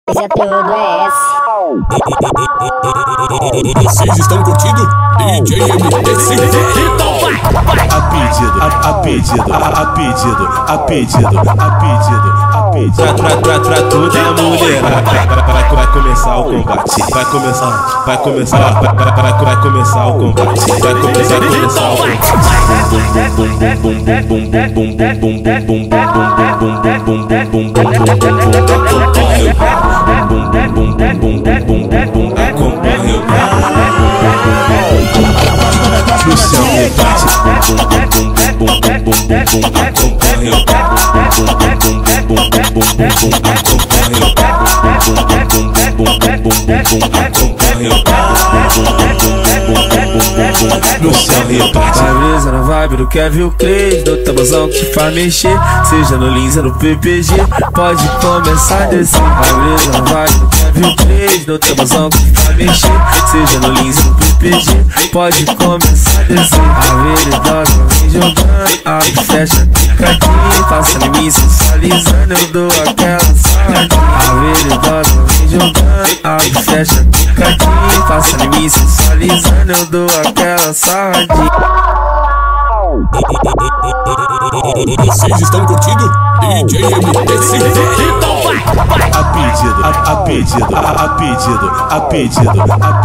Já tudo é esse. Vocês estão curtindo DJ MTC? Então vai! A pedido. Pra toda mulher. Vai começar o combate. Vai começar o combate. Vai começar o no céu rebate. No céu rebate. Vai brisa na vibe do Kevin Craig, do tabuzão que te faz mexer, seja no Lins ou no PPG, pode começar a descer. Vai brisa na vibe do Kevin Craig, do tabuzão que te faz mexer, seja no Lins ou no PPG, pode começar a descer. A veridosa vem jogando, abre, fecha, picadinho, passa em mim sensualizando, eu dou aquela saladinha. A veridosa vem jogando, abre, fecha, picadinho, passa em mim sensualizando, eu dou aquela saladinha. Vocês estão curtindo DJ MTC? Então vai! A pedido.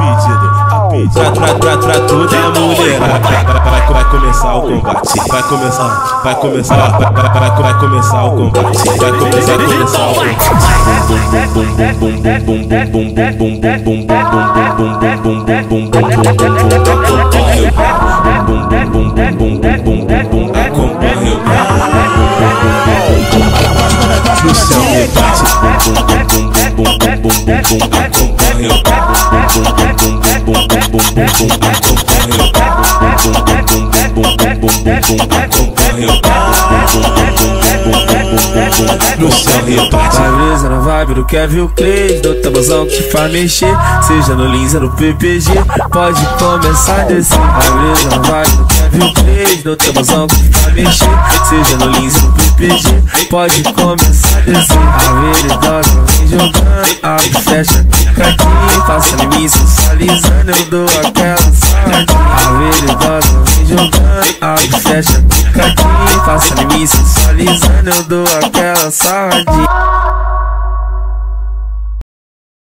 Pra toda mulher. Vai começar o combate. Vai começar o combate. Vai começar o no céu rebate. No céu rebate. Vai brisa na vibe do Kevin Craig, do tabuzão que te faz mexer, seja no Lins ou no PPG, pode começar a descer. Vai brisa na vibe do Kevin Craig, do tabuzão que te faz mexer, seja no Lins ou no PPG, pode começar a descer. A veridosa vem jogando, abre, fecha, picadinho, passa em mim sensualizando, eu dou aquela saladinha. A veridosa vem jogando, abre, fecha, picadinho, passa em mim sensualizando, eu dou aquela saladinha.